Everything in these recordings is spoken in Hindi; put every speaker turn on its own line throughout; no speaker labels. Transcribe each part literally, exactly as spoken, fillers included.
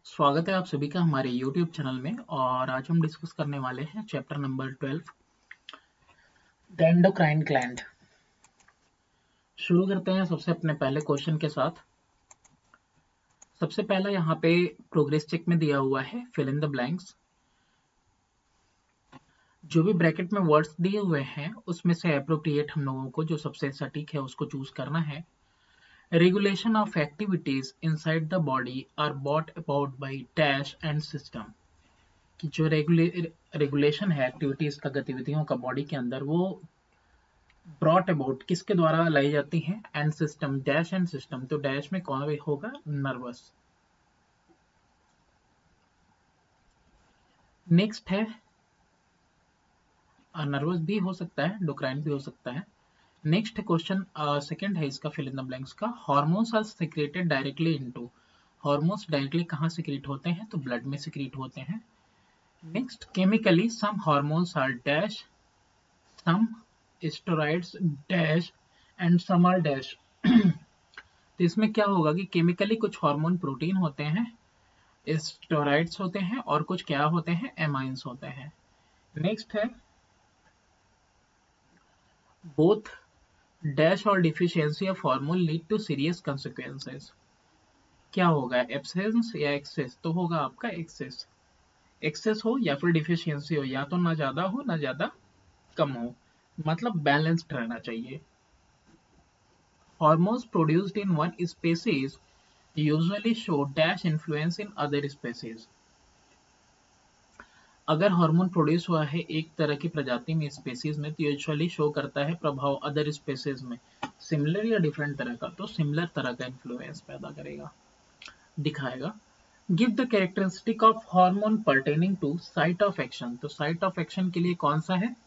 स्वागत है आप सभी का हमारे YouTube चैनल में। और आज हम डिस्कस करने वाले हैं chapter number twelve, the endocrine gland. शुरू करते हैं सबसे अपने पहले क्वेश्चन के साथ। सबसे पहला यहाँ पे प्रोग्रेस चेक में दिया हुआ है फिल इन द ब्लैंक्स। जो भी ब्रैकेट में वर्ड्स दिए हुए हैं उसमें से अप्रोप्रिएट हम लोगों को जो सबसे सटीक है उसको चूज करना है। Regulation of activities inside the body are brought about by dash and system. कि जो रेगुले रेगुलेशन है एक्टिविटीज का, गतिविधियों का बॉडी के अंदर, वो ब्रॉट अबाउट किसके द्वारा लाई जाती हैं? And system, dash and system. तो डैश में कौन होगा? नर्वस। नेक्स्ट है, नर्वस भी हो सकता है, डोक्राइन भी हो सकता है। नेक्स्ट क्वेश्चन सेकंड है इसका फिल इन द ब्लैंक्स का। Hormones are secreted directly into. Hormones directly कहाँ सिक्रीट होते हैं? तो ब्लड में सिक्रीट होते हैं। Next, chemically some hormones are dash, some steroids dash and some are dash. तो इसमें क्या होगा कि केमिकली कुछ हार्मोन प्रोटीन होते हैं, स्टेरॉइड्स होते हैं, और कुछ क्या होते हैं? एमाइंस होते हैं। नेक्स्ट है, बोथ डैश और deficiency of hormone lead to serious consequences. क्या होगा? एब्सेंस या एक्सेस? तो होगा आपका एक्सेस। एक्सेस हो या फिर डिफिशियंसी हो, या तो ना ज्यादा हो ना ज्यादा कम हो, मतलब बैलेंस्ड रहना चाहिए। Hormones produced in one species usually show dash influence in other species. अगर हार्मोन प्रोड्यूस हुआ है एक तरह की प्रजाति में, स्पेसीज में, तो यूजुअली शो करता है प्रभाव अदर स्पेसीज में, सिमिलर या डिफरेंट तरह का। तो सिमिलर तरह का इन्फ्लुएंस पैदा करेगा, दिखाएगा। Give the characteristic of hormone pertaining to site of action. तो साइट ऑफ एक्शन के लिए कौन सा है?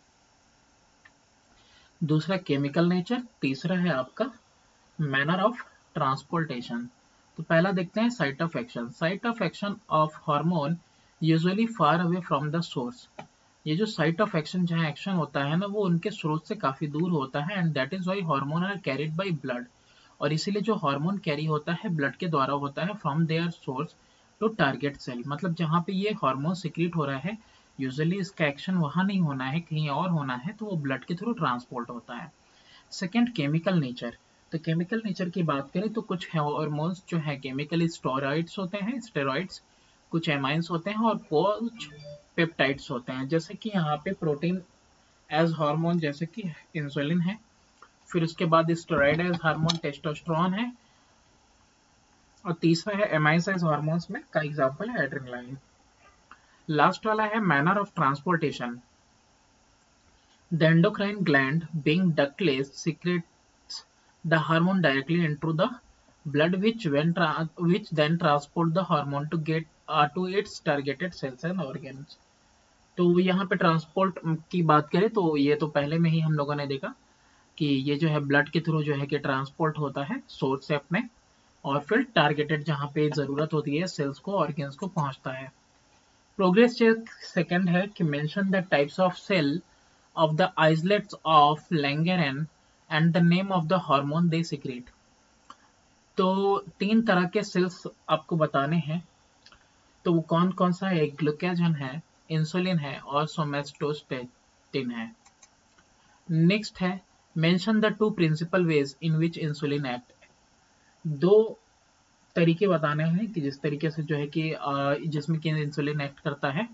दूसरा केमिकल नेचर, तीसरा है आपका मैनर ऑफ ट्रांसपोर्टेशन। तो पहला देखते हैं site of action. Site of action of hormone usually far away from the source. ये जो साइट ऑफ एक्शन, जहाँ एक्शन होता है ना, वो उनके स्रोत से काफी दूर होता है। And that is why hormone are carried by blood. और इसीलिए जो हार्मोन कैरी होता है ब्लड के द्वारा होता है from their source to target cell. मतलब जहाँ पे ये हार्मोन सिक्रीट हो रहा है, यूजुअली इसका एक्शन वहां नहीं होना है, कहीं और होना है, तो वो ब्लड के थ्रू ट्रांसपोर्ट होता है। Second, chemical nature. तो केमिकल नेचर की बात करें तो कुछ हार्मोन्स जो है केमिकली स्टेरॉइड्स होते हैं, स्टेरॉइड्स, कुछ एमाइंस होते हैं, और कुछ पेप्टाइड्स होते हैं। जैसे कि यहाँ पे प्रोटीन एज हार्मोन जैसे कि इंसुलिन है, फिर उसके बाद स्टेरॉइड एज हार्मोन टेस्टोस्टेरोन है, और तीसरा है एमाइंस एज हार्मोन्स में का एग्जांपल है एड्रेनालाइन। लास्ट वाला है manner of transportation. The endocrine gland being ductless secretes the hormone directly into the blood, which when tra- which then transport the hormone to get uh, to its targeted cells and organs. तो यहाँ पे ट्रांसपोर्ट की बात करें तो ये तो पहले में ही हम लोगों ने देखा कि ये जो है ब्लड के थ्रू जो है कि ट्रांसपोर्ट होता है सोर्स से अपने, और फिर टारगेटेड जहाँ पे जरूरत होती है सेल्स को, ऑर्गन्स को पहुंचता है। प्रोग्रेस चेक सेकंड है कि mention the types of cell of the islets of Langerhans and the name of the hormone they secrete. तो तीन तरह के सेल्स आपको बताने हैं। तो वो कौन कौन सा है? ग्लूकेजन है, इंसुलिन है, और सोमेटोस्टेटिन है। नेक्स्ट है, mention the two principal ways in which insulin act. दो तरीके बताने हैं कि जिस तरीके से जो है कि जिसमें कि इंसुलिन एक्ट करता है।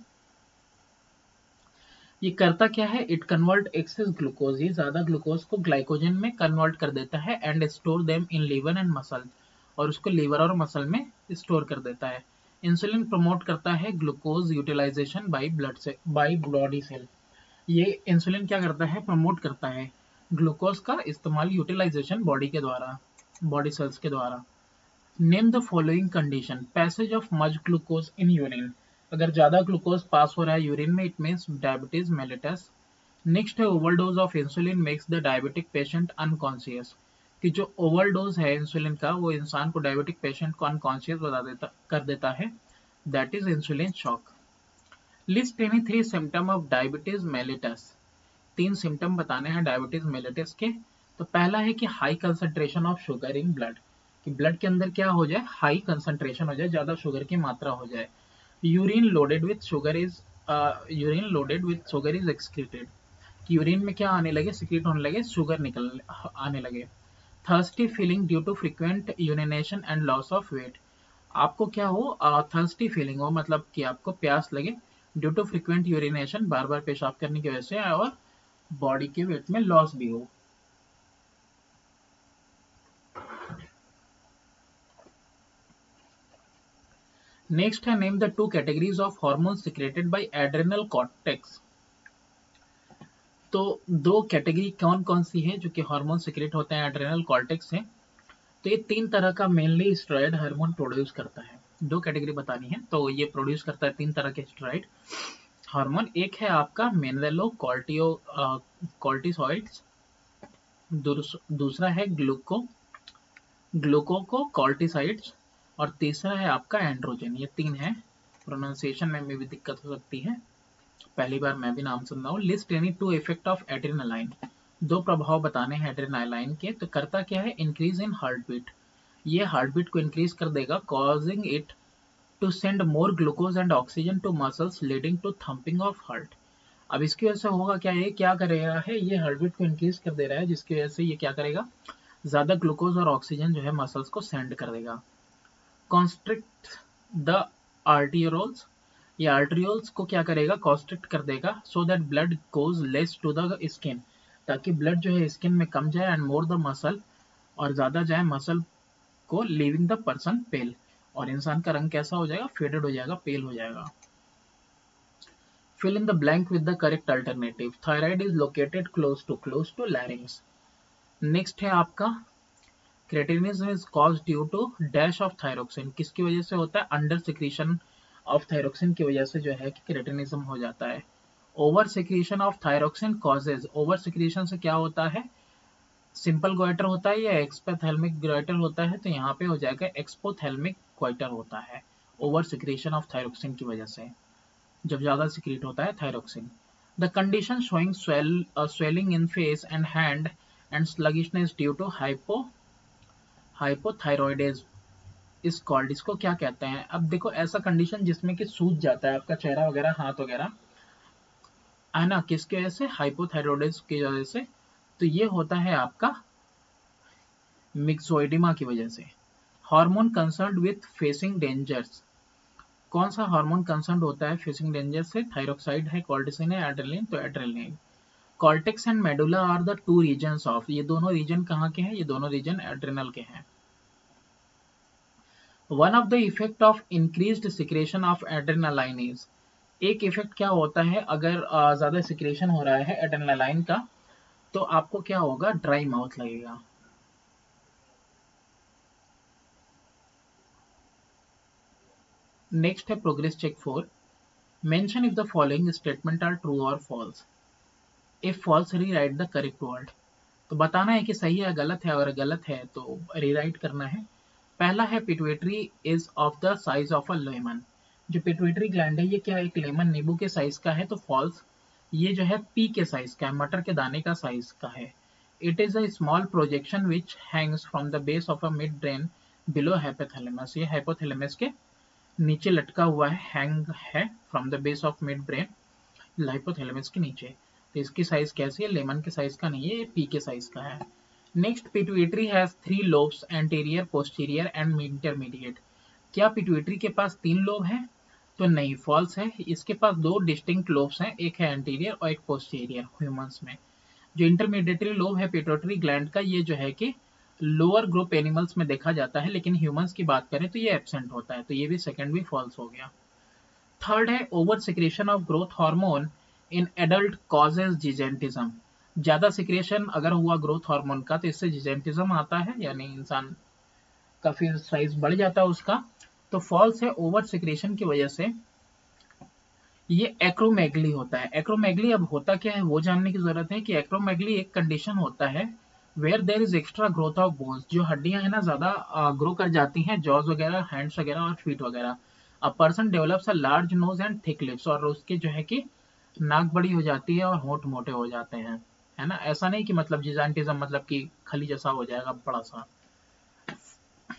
ये करता क्या है? इट कन्वर्ट एक्सेस ग्लूकोज, ये ज्यादा ग्लूकोज को ग्लाइकोजन में कन्वर्ट कर देता है, and store them in liver and muscle, और उसको लीवर और मसल में स्टोर कर देता है। इंसुलिन प्रमोट करता है ग्लूकोज यूटिलाइजेशन बाय ब्लड से बाय बॉडी सेल। ये इंसुलिन क्या करता है? प्रमोट करता है ग्लूकोज का इस्तेमाल, यूटिलाइजेशन बॉडी के द्वारा, बॉडी सेल्स के द्वारा। Name the following condition. Passage of much glucose in urine. अगर ज्यादा ग्लूकोज पास हो रहा है यूरिन में, it means diabetes mellitus. Next है, overdose of insulin makes the diabetic patient unconscious. कि जो ओवरडोज है इंसुलिन का, वो इंसान को, डायबिटिक पेशेंट को अनकॉन्शियस बता देता कर देता है, that is insulin shock. List any three symptom of diabetes mellitus. तीन सिम्टम बताने हैं डायबिटीज मेलिटस के। तो पहला है कि high concentration of sugar in blood. कि ब्लड के अंदर क्या हो जाए, हाई कंसंट्रेशन हो जाए, ज्यादा शुगर की मात्रा हो जाए। Urine loaded with sugar is urine loaded with sugar is excreted, कि यूरिन में क्या आने लगे, सिक्रीट होने लगे, शुगर निकल आने लगे। Thirsty feeling due to frequent urination and loss of weight, आपको क्या हो, थर्स्टी फीलिंग हो, मतलब कि आपको प्यास लगे ड्यू टू फ्रीक्वेंट यूरिनेशन, बार बार पेशाब करने की वजह से, और बॉडी के वेट में लॉस भी हो। नेक्स्ट है name the two categories of hormone secreted by adrenal cortex. तो दो कैटेगरी कौन कौन सी है जो कि हार्मोन सिक्रेट होते हैं एड्रेनल कॉर्टेक्स से। तो ये तीन तरह का मेनली स्टेरॉइड हार्मोन प्रोड्यूस करता है, दो कैटेगरी बतानी है। तो ये प्रोड्यूस करता है तीन तरह के स्टेरॉइड हार्मोन। एक है आपका मेनवेलो कॉर्टियो कॉर्टिसॉइड्स, दूसरा है ग्लूको ग्लूकोको कॉर्टिसाइड्स, और तीसरा है आपका एंड्रोजन। ये तीन है, प्रोनाउंसिएशन में भी दिक्कत हो सकती है, पहली बार मैं भी नाम सुन रहा हूँ। List any two effect of adrenaline, दो प्रभाव बताने हैं एड्रेनालाइन के। तो करता क्या है, इंक्रीज इन हार्ट बीट, ये हार्ट बीट को इंक्रीज कर देगा, causing it to send more glucose and oxygen to muscles leading to thumping of heart. अब इसकी वजह से होगा क्या, ये क्या करेगा है, ये हार्ट बीट को इंक्रीज कर दे रहा है, जिसकी वजह से ये क्या करेगा, ज्यादा ग्लूकोज और ऑक्सीजन जो है मसल्स को सेंड कर देगा। कॉन्स्ट्रिक्ट द आर्टियोल्स, ये आर्टरियोल्स को क्या करेगा, कॉन्स्ट्रिक्ट कर देगा, so that blood goes less to the skin, ताकि ब्लड जो है स्किन में कम जाए, एंड मोर द मसल, और ज्यादा जाए मसल को, लीविंग द पर्सन पेल, और इंसान का रंग कैसा हो जाएगा, फेडेड हो जाएगा, पेल हो जाएगा। Fill in the blank with the correct alternative. Thyroid is located close to close to larynx. Next है आपका cretinism is cause due to dash of thyroxine, किसकी वजह से होता है, अंडर सिक्रीशन ऑफ थायरोक्सिन की वजह से जो है कि क्रेटिनिज्म हो जाता है। Over secretion of thyroxine causes, over secretion से क्या होता है, सिंपल गोइटर होता है या एक्सपोथैल्मिक गोइटर होता है, तो यहाँ पे हो जाएगा एक्सपोथैल्मिक गोइटर होता है, ओवर सिक्रीशन ऑफ थायरोक्सिन की वजह से, जब ज्यादा सिक्रीट होता है thyroxine. The condition showing swelling in face and hand and sluggishness due to hypo hypothyroidism is called, इसको क्या कहते हैं। अब देखो ऐसा कंडीशन जिसमें कि सूज जाता है आपका चेहरा वगैरह, हाथ वगैरह, है ना, किसकी वजह से, हाइपोथायरॉयडिज्म की वजह से। तो ये होता है आपका मिक्सोइडिमा की वजह से। Hormone concerned with facing dangers, कौन सा हार्मोन कंसर्न होता है फेसिंग डेंजर से, थायरोक्साइड है, कॉर्टिसिन है, एड्रेनलिन, तो adrenaline. Cortex and medulla are the two regions of, ये दोनों रीजन कहाँ के हैं, ये दोनों रीजन एड्रेनल के हैं। One of the effect of increased secretion of adrenaline is, एक इफेक्ट क्या होता है अगर uh, ज्यादा सिक्रेशन हो रहा है एड्रेनालाइन का, तो आपको क्या होगा, ड्राई माउथ लगेगा। नेक्स्ट है progress check four, mention if the following statement are true और false, if false rewrite the correct word. तो बताना है कि सही है गलत है, अगर गलत है तो रीराइट करना है। पहला है pituitary is of the size of a lemon, जो पिट्यूटरी ग्लैंड है ये क्या एक लेमन नींबू के साइज का है, तो फॉल्स, ये जो है पी के साइज का है, मटर के दाने का साइज का है। It is a small projection which hangs from the base of a mid brain below hypothalamus, ये हाइपोथैलेमस के नीचे लटका हुआ है, हैंग है from the base of mid brain hypothalamus के नीचे। तो इसकी साइज कैसी है, लेमन के साइज का नहीं है, ये पी के साइज का है। Next, pituitary has three lobes, anterior, posterior and intermediate. क्या पिट्यूटरी के पास तीन लोब हैं, तो नहीं, फॉल्स है, इसके पास दो डिस्टिंक्ट लोब्स हैं, एक है एंटीरियर और एक पोस्टीरियर ह्यूमंस में। जो इंटरमीडिएटरी लोब है पिट्यूटरी ग्लैंड का, ये जो है कि लोअर ग्रुप एनिमल्स में देखा जाता है, लेकिन ह्यूमंस की बात करें तो ये एब्सेंट होता है, तो ये भी सेकंड भी फॉल्स हो गया। थर्ड है over secretion of growth hormone in adult causes gigantism, ज्यादा सिक्रेशन अगर हुआ ग्रोथ हार्मोन का तो इससे जिजेंटिज्म आता है, यानी इंसान काफी साइज बढ़ जाता है उसका, तो फॉल्स है, ओवर सिक्रेशन की वजह से ये एक्रोमेगली होता है। एक्रोमेगली अब होता क्या है वो जानने की जरूरत है कि एक्रोमेगली एक कंडीशन होता है where there is extra growth of bones, जो हड्डियां है ना ज्यादा ग्रो कर जाती हैं, जॉज वगैरह, हैंड्स वगैरह और फीट वगैरह। A person develops a large nose and thick lips, और उसके जो है कि नाक बड़ी हो जाती है और होंठ मोटे हो जाते हैं, है ना, ऐसा नहीं कि मतलब जिजांटिज्म मतलब कि खली जैसा हो जाएगा बड़ा सा।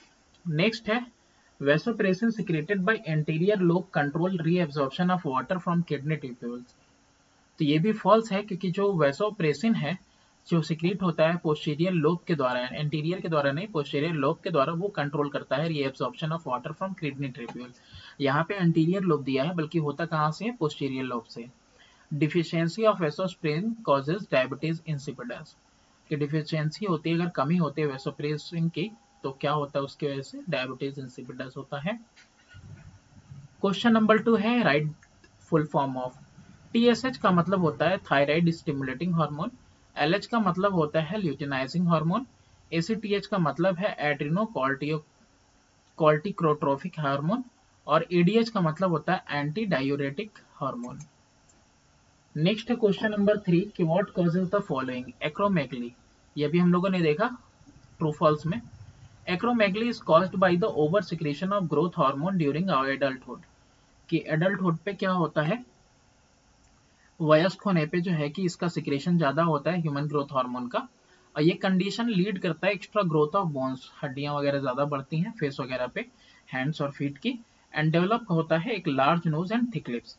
नेक्स्ट है vasopressin secreted by anterior lobe control reabsorption of water from kidney tubules. तो ये भी फॉल्स है, क्योंकि जो वैसोप्रेसिन है जो सिक्रीट होता है पोस्टीरियर लोब के द्वारा, एंटीरियर के द्वारा नहीं, पोस्टीरियर लोब के द्वारा, वो कंट्रोल करता है reabsorption of water from kidney tubule. यहाँ पे एंटीरियर लोब दिया है, बल्कि होता कहाँ से है, पोस्टीरियर लोब से। Deficiency of vasopressin causes diabetes insipidus, कि डिफिशियंसी होती है, अगर कमी होती है वैसोप्रेसिन की, तो क्या होता है, उसकी वजह से डायबिटीज इंसिपिडस होता है। क्वेश्चन नंबर टू है write full form of. TSH का मतलब होता है थायराइड स्टिमुलेटिंग हार्मोन, एलएच का मतलब होता है ल्यूटिनाइजिंग हार्मोन, एसीटीएच का मतलब है एड्रिनो कॉर्टिकोट्रोफिक हार्मोन, और एडीएच का मतलब होता है एंटी डायूरेटिक हार्मोन। नेक्स्ट है क्वेश्चन नंबर थ्री कि what causes the following acromegaly. ये भी हम लोगों ने देखा ट्रू फॉल्स में। Acromegaly is caused by the over secretion of growth hormone during our adulthood, कि एडल्टहुड पे क्या होता है, वयस्क होने पे जो है कि इसका सिक्रेशन ज्यादा होता है ह्यूमन ग्रोथ हार्मोन का, और ये कंडीशन लीड करता है एक्स्ट्रा ग्रोथ ऑफ बोन्स, हड्डियां वगैरह ज्यादा बढ़ती हैं फेस वगैरह पे, हैंड्स और फीट की, एंड डेवलप होता है एक large nose and thick lips.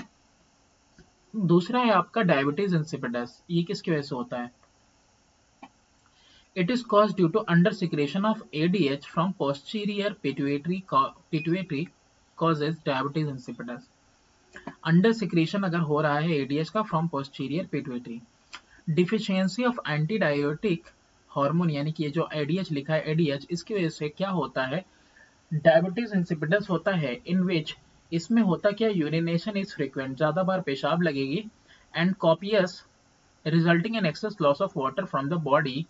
दूसरा है आपका डायबिटीज इंसिपिडस, ये किसकी वजह से होता है, it is caused due to under secretion of ADH from posterior pituitary pituitary causes diabetes insipidus. Under secretion अगर हो रहा है एडीएच का from posterior pituitary. Deficiency of anti diabetic hormone, यानी कि ये जो एडीएच लिखा है एडीएच, इसकी वजह से क्या होता है, डायबिटीज इंसिपिडस होता है, इन विच इसमें होता क्या, यूरिनेशन इज फ्रीक्वेंट, ज्यादा बार पेशाब लगेगी, and copious resulting in excess loss of water from the body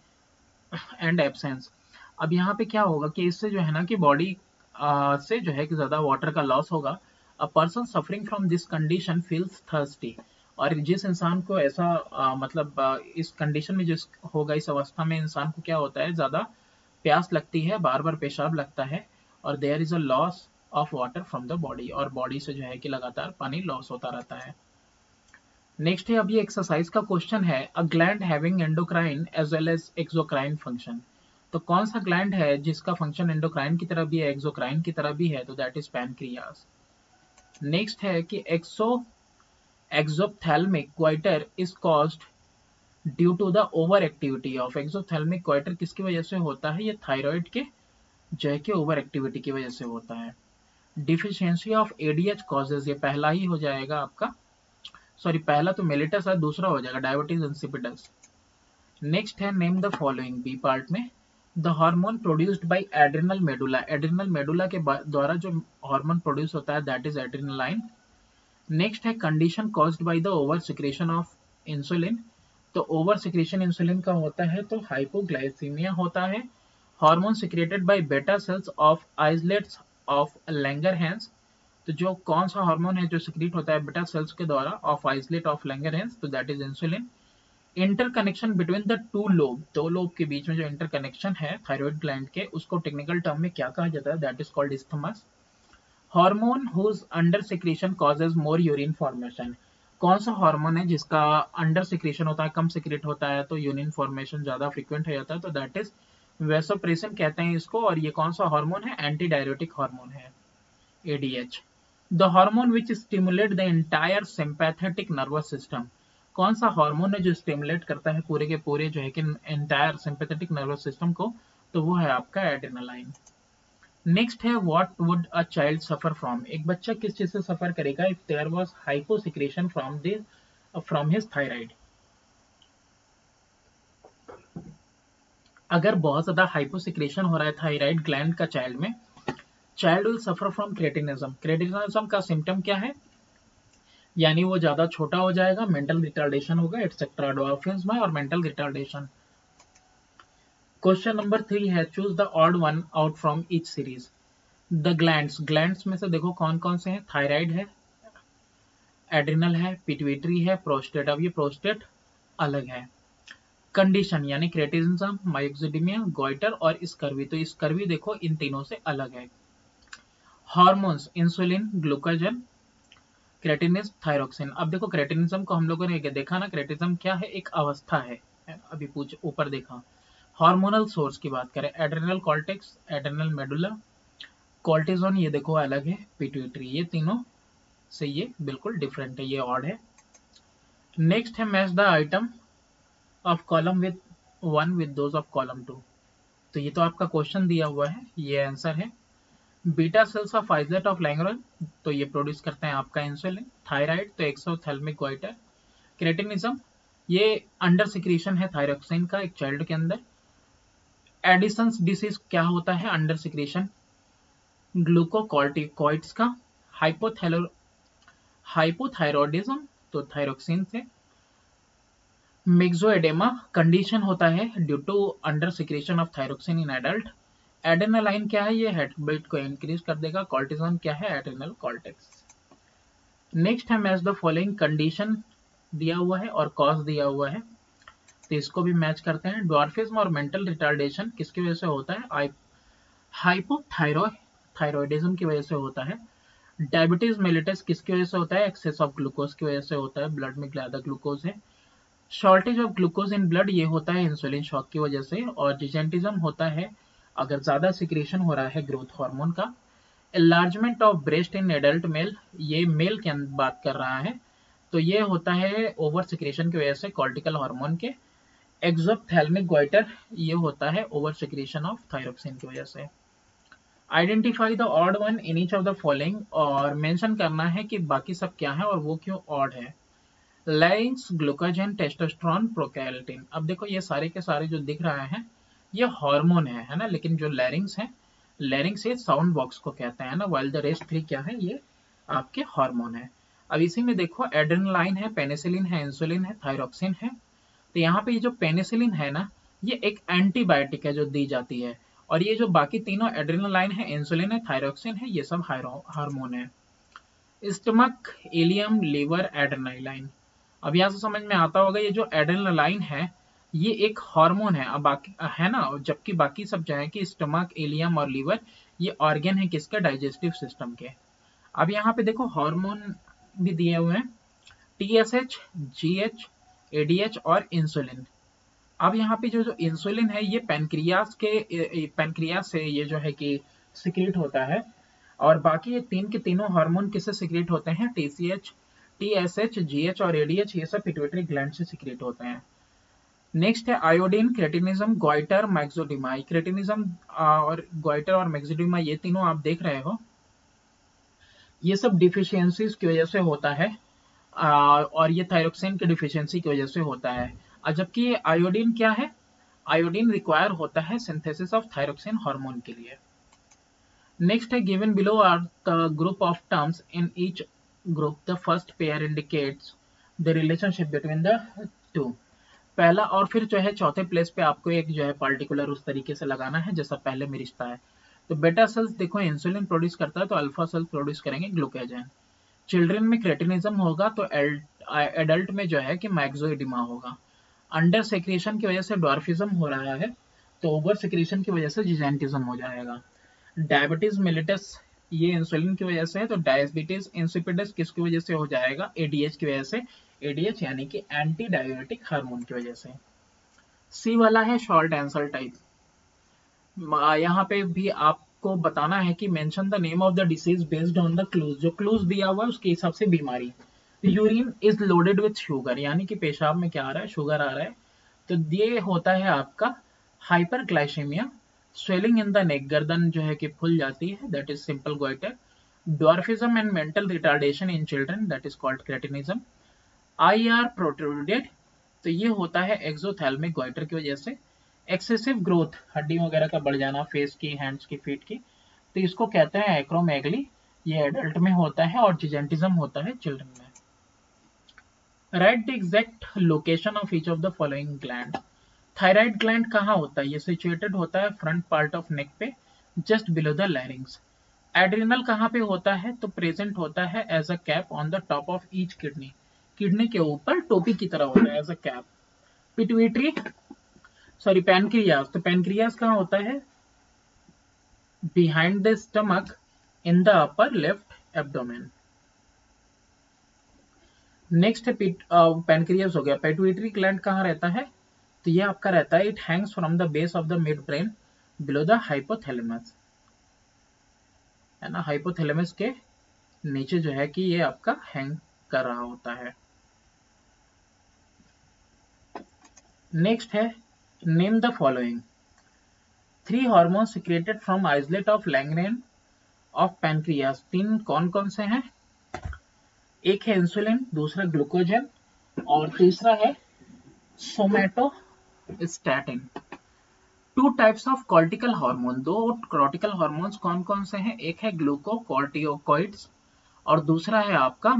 and absence. अब यहाँ पे क्या होगा कि इससे जो है ना कि बॉडी से जो है कि ज्यादा वाटर का लॉस होगा। A person suffering from this condition feels thirsty, और जिस इंसान को ऐसा आ, मतलब आ, इस कंडीशन में जिस होगा, इस अवस्था में इंसान को क्या होता है, ज्यादा प्यास लगती है, बार बार पेशाब लगता है, और there is a loss of water from the body, और बॉडी से जो है कि लगातार पानी लॉस होता रहता है। नेक्स्ट है, अब ये एक्सरसाइज का क्वेश्चन है, a gland having endocrine as well as exocrine function. तो कौन सा ग्लैंड है जिसका फंक्शन एंडोक्राइन की तरह भी है, एक्सोक्राइन की तरह भी है, तो दैट इज पैनक्रियास। नेक्स्ट है कि exo exophthalmic goitre is caused due to the over activity of. Exophthalmic goitre किसकी वजह से होता है, ये थायराइड के जो है कि ओवर एक्टिविटी की वजह से होता है। डिफिशियंसी ऑफ एडीएच कॉजेज, ये पहला ही हो जाएगा आपका, सॉरी पहला तो मेलिटस है, दूसरा हो जाएगा डायबिटीज इंसिपिडस। नेक्स्ट है name the following, B part में, the hormone produced by adrenal medulla. Adrenal medulla के द्वारा जो हार्मोन प्रोड्यूस होता है दैट इज एड्रिनलाइन। नेक्स्ट है condition caused by the over secretion of insulin. तो ओवर सिक्रेशन इंसुलिन का होता है तो हाइपोग्लाइसीमिया होता है। Hormone secreted by beta cells of islets of Langerhans. तो जो कौन सा हार्मोन है जो सिक्रीट होता है बेटा सेल्स के द्वारा ऑफ आइसलेट ऑफ लैंगरहैंस, तो that is insulin. Interconnection between the two lobe, दो लोब के बीच में जो इंटरकनेक्शन है थायराइड ग्लैंड के, उसको टेक्निकल टर्म में क्या कहा जाता है, that is called isthmus। Hormone whose under secretion causes more urine formation. कौन सा हार्मोन है जिसका अंडर सिक्रेशन होता है, कम सिक्रेट होता है, तो यूरिन फॉर्मेशन ज्यादा फ्रीक्वेंट हो जाता है, तो दैट इज वैसोप्रेसिन कहते हैं इसको। और ये कौन सा हार्मोन है, एंटी डायरेटिक हार्मोन है, ADH. The hormone which stimulate the entire sympathetic nervous system. कौन सा हार्मोन है जो स्टिमुलेट करता है पूरे के पूरे जो है कि एंटायर सिंपैथेटिक नर्वस सिस्टम को, तो वो है आपका एड्रेनालाइन। नेक्स्ट है what would a child suffer from. एक बच्चा किस चीज से सफर करेगा if there was hyposecretion from this from his thyroid. अगर बहुत ज्यादा हाइपोसिक्रेशन हो रहा है थायराइड ग्लैंड का चाइल्ड में, child will suffer from cretinism. Cretinism का सिम्टम क्या है, यानी वो ज्यादा छोटा हो जाएगा, मेंटल रिटार्डेशन होगा एटसेट्रा, डॉर्फिन्स और mental retardation. Question number three है choose the odd one out from each series. The glands, glands में से देखो कौन कौन से हैं, थायराइड है, एड्रिनल है, पिट्यूटरी है, प्रोस्टेट। अब ये प्रोस्टेट अलग है। कंडीशन यानी क्रेटिनिज्म, मायोक्सिडिमिया, गोइटर और स्कर्वी, तो स्कर्वी देखो इन तीनों से अलग है। Hormones, insulin, glucagon, cretinism, thyroxine. अब देखो क्रेटिनिज्म को हम लोगों ने देखा ना, क्रेटिनिज्म क्या है, एक अवस्था है, अभी पूछ ऊपर देखा। हार्मोनल सोर्स की बात करें, adrenal cortex, adrenal medulla, cortisone ये देखो अलग है, पिट्यूटरी, ये तीनों से ये बिल्कुल डिफरेंट है, ये ऑड है। नेक्स्ट है match the item of column with one with those of column two. तो ये तो आपका क्वेश्चन दिया हुआ है, ये आंसर है। Beta cells of islet of Langerhans, तो ये प्रोड्यूस करते हैं आपका इंसुलिन। थायराइड तो एक्सोथैलेमिक गोइटर। क्रेटिनिज्म ये अंडर सिक्रीशन है थायरोक्सिन का एक चाइल्ड के अंदर। एडिसन्स डिसीज क्या होता है, अंडर सिक्रीशन ग्लूकोकॉर्टिकॉइड्स का। हाइपोथैलो हाइपोथायरॉयडिज्म तो थायरोक्सिन से। मिक्सोएडेमा कंडीशन होता है due to under secretion of thyroxine in adult. Adrenaline क्या है, ये हार्ट बीट को इंक्रीज कर देगा। कॉर्टिजोन क्या है, एड्रेनल कॉर्टेक्स। नेक्स्ट है मैच द फॉलोइंग, कंडीशन दिया हुआ है और कॉज दिया हुआ है, तो इसको भी मैच करते हैं। ड्वार्फिज्म और मेंटल रिटार्डेशन किसकी वजह से होता है, हाइपोथायरॉय थायरॉयडिज्म की वजह से होता है। डायबिटीज मेलिटस किसकी वजह से होता है, एक्सेस ऑफ ग्लूकोज की वजह से होता है, ब्लड में ज्यादा ग्लूकोज है। Shortage of glucose in blood ये होता है इंसुलिन शॉक की वजह से। और जिजेंटिज्म होता है अगर ज्यादा सिक्रेशन हो रहा है ग्रोथ हार्मोन का। Enlargement of breast in adult male, ये मेल की बात कर रहा है, तो ये होता है ओवर सिक्रेशन की वजह से कॉर्टिकल हार्मोन के। एक्सोथैलेमिक गोइटर ये होता है ओवर सिक्रेशन ऑफ थायरोक्सिन की वजह से। Identify the odd one in each of the following, और मेंशन करना है कि बाकी सब क्या है और वो क्यों ऑड है। Larynx, glucagon, testosterone, prolactin. अब देखो ये सारे के सारे जो दिख रहा है ये हार्मोन है है ना, लेकिन जो लैरिंक्स है, लैरिंक्स ये साउंड बॉक्स को कहते हैं ना, वाइल द रेस्ट थ्री क्या है, ये आपके हार्मोन है। अब इसी में देखो एड्रेनालाइन है, पेनिसिलिन है, इंसुलिन है, थायरोक्सिन है। तो यहाँ पे ये जो पेनिसिलिन है ना, ये एक एंटीबायोटिक है जो दी जाती है, और ये जो बाकी तीनों एड्रेनालाइन है, इंसुलिन है, थायरोक्सिन है, ये सब हार्मोन है। Stomach, ileum, liver, adrenaline. अब यहाँ से समझ में आता होगा ये जो एड्रेनालाइन है ये एक हार्मोन है, अब बाकी है ना, जबकि बाकी सब जो है कि स्टमक, इलियम और लीवर ये ऑर्गन है किसके, डाइजेस्टिव सिस्टम के। अब यहाँ पे देखो हार्मोन भी दिए हुए हैं, टीएसएच, जीएच, एडीएच और इंसुलिन। अब यहाँ पे जो जो इंसुलिन है ये पैनक्रियास के पैनक्रियास से ये जो है कि सिक्रीट होता है, और बाकी ये तीन के तीनों हार्मोन किससे सिक्रीट होते हैं, टीसीएच, टीएसएच, जीएच और एडीएच, ये सब पिट्यूटरी ग्लैंड से सिक्रीट होते हैं। नेक्स्ट है iodine, cretinism, goitre, myxoedema. Cretinism और गोइटर और मैक्सोडिमा ये तीनों आप देख रहे हो, ये सब डिफिशियंसीज की वजह से होता है, और ये थायरोक्सिन की डिफिशियंसी की वजह से होता है। जबकि ये आयोडीन क्या है, आयोडीन रिक्वायर होता है सिंथेसिस ऑफ थायरोक्सिन हार्मोन के लिए। नेक्स्ट है given below are the group of terms in each group, the first pair indicates the relationship between the two. पहला और फिर जो है चौथे प्लेस पे आपको एक जो है पर्टिकुलर उस तरीके से लगाना है जैसा पहले में रिश्ता है। तो बेटा सेल्स देखो इंसुलिन प्रोड्यूस करता है तो अल्फा सेल्स प्रोड्यूस करेंगे ग्लूकोजन। चिल्ड्रन में क्रेटिनिज्म होगा तो एडल्ट में जो है कि मैक्सोइडिमा होगा। अंडर सेक्रेशन की वजह से ड्वार्फिज्म हो रहा है तो ओवर सेक्रेशन की वजह से जिजेंटिज्म हो जाएगा। डायबिटीज मेलिटस ये इंसुलिन की वजह से है, तो डायबिटीज इंसिपिडस किसकी वजह से हो जाएगा, एडीएच की वजह से, एडीएच यानी कि एंटी डायबिटिक हार्मोन की वजह से। सी वाला है शॉर्ट आंसर टाइप, यहाँ पे भी आपको बताना है कि mention the name of the disease based on the clues, जो क्लूज दिया हुआ है उसके हिसाब से बीमारी। Urine is loaded with sugar, यानी कि पेशाब में क्या आ रहा है, शुगर आ रहा है, तो ये होता है आपका hyperglycaemia. Swelling in the neck, गर्दन जो है कि फूल जाती है, that is simple goitre. Dwarfism and mental retardation in children, that is called cretinism. Eye are protruded, तो ये होता है एक्सोथैलेमिक गोइटर की वजह से। एक्सेसिव ग्रोथ, हड्डी वगैरह का बढ़ जाना फेस की, हैंड्स की, फीट की, तो इसको कहते हैं एक्रोमेगली, ये एडल्ट में होता है, और जिजेंटिज्म होता है चिल्ड्रन में। Write the exact location of each of the following gland. Thyroid gland कहाँ होता है, ये सिचुएटेड होता है फ्रंट पार्ट ऑफ नेक पे, just below the larynx. Adrenal कहाँ पे होता है, तो प्रेजेंट होता है as a cap on the top of each kidney, kidney के ऊपर टोपी की तरह होता है as a cap. Pituitary sorry pancreas, तो पैनक्रियास कहाँ होता है, behind the stomach in the upper left abdomen. Next है पैनक्रियास हो गया। पिट्यूटरी ग्लैंड कहाँ रहता है, तो ये आपका रहता है it hangs from the base of the mid brain below the hypothalamus, है ना, हाइपोथैलेमस के नीचे जो है कि ये आपका हैंग कर रहा होता है। नेक्स्ट है name the following three hormone secreted from islet of Langerhans of pancreas. तीन कौन कौन से हैं? एक है इंसुलिन, दूसरा ग्लूकोजन और तीसरा है somatostatin. Two types of cortical hormone, दो कॉर्टिकल हार्मोन्स कौन कौन से हैं? एक है ग्लूकोकॉर्टिकोइड्स और दूसरा है आपका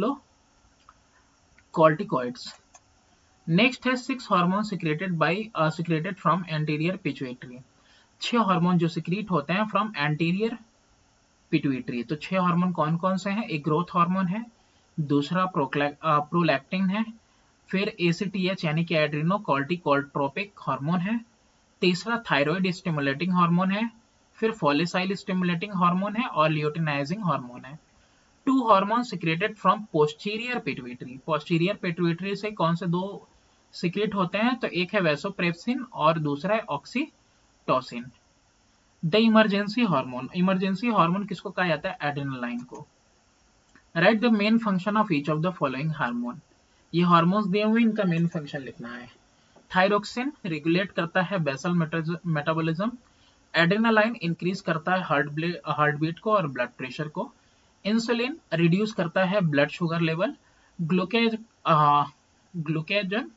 मिनरलोकॉर्टिकोइड्स। नेक्स्ट है six hormone secreted by secreted from anterior pituitary. छह हार्मोन जो सिक्रीट होते हैं फ्रॉम एंटीरियर पिट्यूटरी। तो छह हार्मोन कौन कौन से हैं? एक ग्रोथ हार्मोन है, दूसरा प्रोलैक्टिन है, फिर एसीटीएच यानी कि एड्रिनोकॉर्टिकोट्रोपिक हार्मोन है, तीसरा थायराइड स्टिमुलेटिंग हार्मोन है, फिर फॉलिसाइल स्टिमुलेटिंग हार्मोन है और ल्यूटिनाइजिंग हार्मोन है। Two hormone secreted from posterior pituitary. Posterior pituitary से कौन से दो सिक्रेट होते हैं? तो एक है वैसोप्रेप्सिन और दूसरा है oxytocin. The emergency hormone, emergency hormone किसको कहा जाता है? एड्रेनालाइन को। Write the main function of each of the following hormone. ये हार्मोन्स दिए हुए, इनका मेन फंक्शन लिखना है। थायरोक्सिन रेगुलेट करता है बेसल मेटाबॉलिज्म। एड्रेनालाइन इंक्रीज करता है हार्ट हार्ट बीट को और ब्लड प्रेशर को। इंसुलिन रिड्यूस करता है ब्लड शुगर लेवल। ग्लूकेज ग्लूकेजन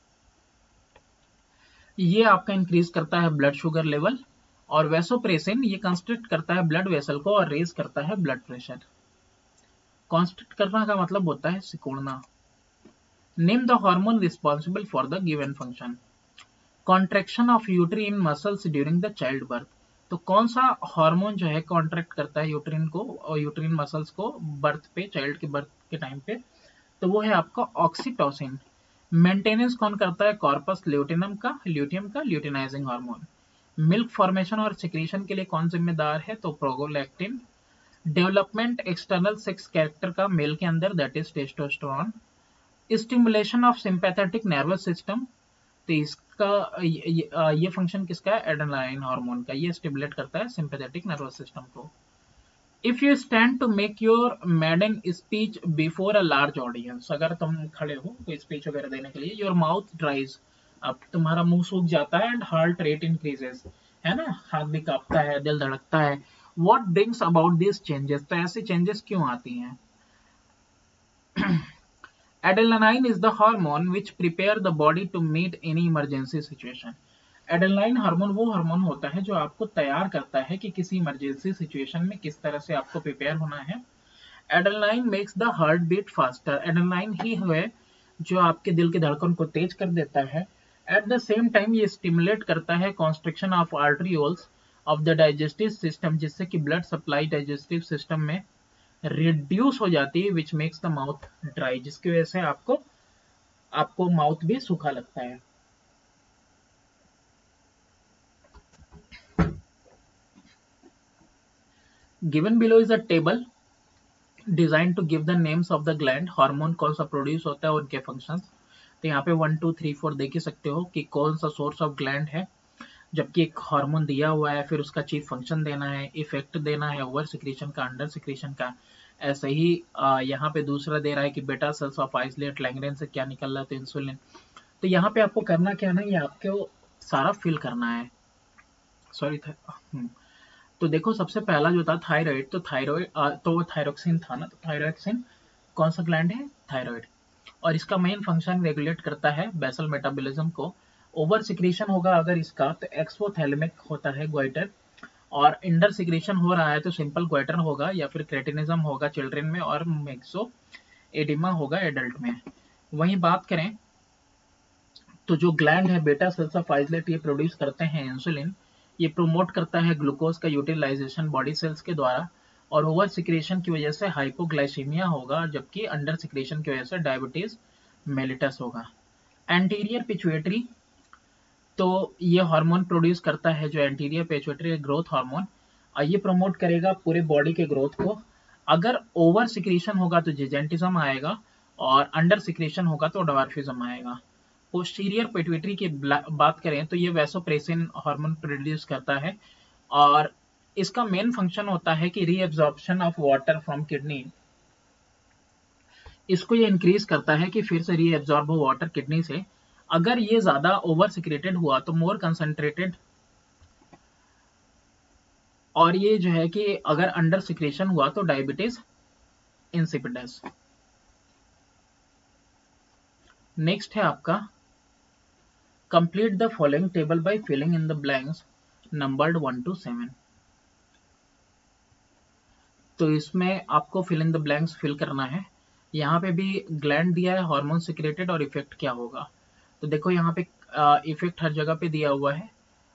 ये आपका इंक्रीज करता है ब्लड शुगर लेवल और वैसोप्रेसिन ये कंस्ट्रिक्ट करता है ब्लड वेसल को और रेज करता है ब्लड प्रेशर। कंस्ट्रिक्ट करना का मतलब होता है सिकुड़ना। Name the hormone responsible for the given function. Contraction of uterine muscles during the child birth. तो कौन सा हार्मोन जो है कॉन्ट्रैक्ट करता है यूट्रीन को और यूट्रीन मसल्स को बर्थ पे, चाइल्ड के बर्थ के टाइम पे? तो वो है आपका ऑक्सीटोसिन। मेंटेनेंस कौन करता है? कॉर्पस ल्यूटिनम का, ल्यूटियम का ल्यूटिनाइजिंग हार्मोन। मिल्क फॉर्मेशन और सिक्रीशन के लिए कौन जिम्मेदार है? तो prolactin. Development external sex character का मेल के अंदर, that is testosterone. Stimulation of sympathetic nervous system, तो इसका ये, ये फंक्शन किसका है? एड्रेनालाइन हार्मोन का। ये स्टिमुलेट करता है सिंपैथेटिक नर्वस सिस्टम को। If you stand to make your maiden speech before a large audience, अगर तुम खड़े हो कोई स्पीच वगैरह देने के लिए, योर माउथ ड्राइज, अब तुम्हारा मुंह सूख जाता है, एंड हार्ट रेट इंक्रीजेस, है ना, हाथ भी कांपता है, दिल धड़कता है। What brings about this changes? तो ऐसी चेंजेस क्यों आती हैं? Adrenaline is the hormone which prepare the body to meet any emergency situation. Adrenaline hormone वो हार्मोन होता है जो आपको तैयार करता है कि किसी इमरजेंसी सिचुएशन में किस तरह से आपको प्रिपेयर होना है। Adrenaline makes the heart beat faster. Adrenaline ही है जो आपके दिल की धड़कन को तेज कर देता है। एट द सेम टाइम ये स्टिमुलेट करता है constriction of arterioles of the digestive system, जिससे कि ब्लड सप्लाई डाइजेस्टिव सिस्टम में रिड्यूस हो जाती है, which makes the mouth dry, जिसकी वजह से आपको आपको माउथ भी सूखा लगता है। Given below is a table design to give the names of the gland. Hormone कौन सा प्रोड्यूस होता है, उनके फंक्शंस। तो यहाँ पे वन टू थ्री फोर देख ही सकते हो कि कौन सा सोर्स ऑफ ग्लैंड है, जबकि एक हार्मोन दिया हुआ है, फिर उसका चीफ फंक्शन देना है, इफेक्ट देना है ओवर सिक्रीशन का, अंडर सिक्रीशन का। ऐसे ही यहाँ पे दूसरा दे रहा है कि बेटा सेल्स ऑफ आइसोलेट लैंगरेन से क्या निकल रहा है, तो इंसुलिन। तो यहाँ पे आपको करना क्या है, ये आपको सारा फिल करना है। सॉरी तो देखो सबसे पहला जो था थायराइड, तो थायराइड तो वो थायरोक्सिन था ना, तो थायरोक्सिन कौन सा ग्लैंड है? थायराइड। और इसका मेन फंक्शन रेगुलेट करता है बेसल मेटाबॉलिज्म को। ओवर सिक्रीशन होगा अगर इसका, तो एक्सोथैलेमिक होता है ग्वाइटर, और इंडर सिक्रीशन हो रहा है तो सिंपल ग्वाइटर होगा या फिर क्रेटिनिज्म होगा चिल्ड्रन में, और मेक्सो एडिमा होगा एडल्ट में। वहीं बात करें तो जो ग्लैंड है बेटा सेल्स ऑफ आइसोलेट, ये प्रोड्यूस करते हैं इंसुलिन। ये प्रोमोट करता है ग्लूकोज का यूटिलाइजेशन बॉडी सेल्स के द्वारा, और ओवर सिक्रेशन की वजह से हाइपोग्लाइसीमिया होगा, जबकि अंडर सिक्रेशन की वजह से डायबिटीज मेलिटस होगा। एंटीरियर पिट्यूटरी, तो ये हार्मोन प्रोड्यूस करता है जो एंटीरियर पिट्यूटरी ग्रोथ हार्मोन, ये प्रमोट करेगा पूरे बॉडी के ग्रोथ को। अगर ओवर सिक्रेशन होगा तो जिजेंटिज्म आएगा, और अंडर सिक्रेशन होगा तो डवार्फिज्म आएगा। पोस्टीरियर पिट्यूटरी की बात करें तो ये वैसोप्रेसिन हार्मोन प्रोड्यूस करता है और इसका मेन फंक्शन होता है कि reabsorption of water from kidney, इसको ये इंक्रीज करता है कि फिर से रीएब्जॉर्ब हो वाटर किडनी से। अगर ये ज्यादा ओवर सिक्रेटेड हुआ तो मोर कंसंट्रेटेड, और ये जो है कि अगर अंडर सिक्रेशन हुआ तो डायबिटीज इंसिपिडस। नेक्स्ट है आपका complete the following table by filling in the blanks numbered one two seven. तो इसमें आपको fill in the blanks fill करना है। यहाँ पे भी ग्लैंड दिया है, हार्मोन सिक्रेटेड और इफेक्ट क्या होगा। तो देखो यहाँ पे इफेक्ट हर जगह पे दिया हुआ है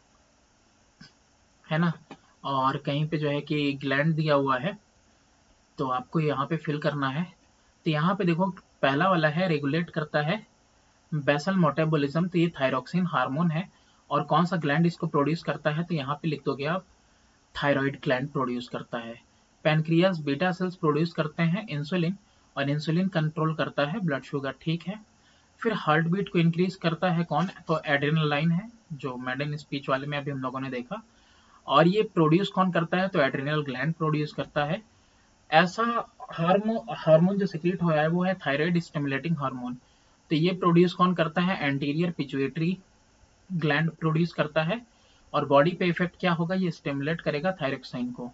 है ना, और कहीं पे जो है कि ग्लैंड दिया हुआ है, तो आपको यहाँ पे फिल करना है। तो यहाँ पे देखो पहला वाला है रेगुलेट करता है बेसल मेटाबॉलिज्म, तो ये थायरोक्सिन हार्मोन है। और कौन सा ग्लैंड इसको प्रोड्यूस करता है, तो यहाँ पे लिख दोगे आप थायराइड ग्लैंड प्रोड्यूस करता है। पैनक्रियास बीटा सेल्स प्रोड्यूस करते हैं इंसुलिन, और इंसुलिन कंट्रोल करता है ब्लड शुगर, ठीक है। फिर हार्ट बीट को इंक्रीज करता है कौन, तो एड्रेनालाइन है, जो मेडन स्पीच वाले में अभी हम लोगों ने देखा। और ये प्रोड्यूस कौन करता है, तो एड्रेनल ग्लैंड प्रोड्यूस करता है। ऐसा हार्मोन हार्मोन जो सिक्रीट हो रहा है वो है थायराइड स्टिमुलेटिंग हार्मोन, तो ये प्रोड्यूस कौन करता है, एंटीरियर पिट्यूटरी ग्लैंड प्रोड्यूस करता है। और बॉडी पे इफेक्ट क्या होगा, ये स्टिमुलेट करेगा थायरोक्सिन को।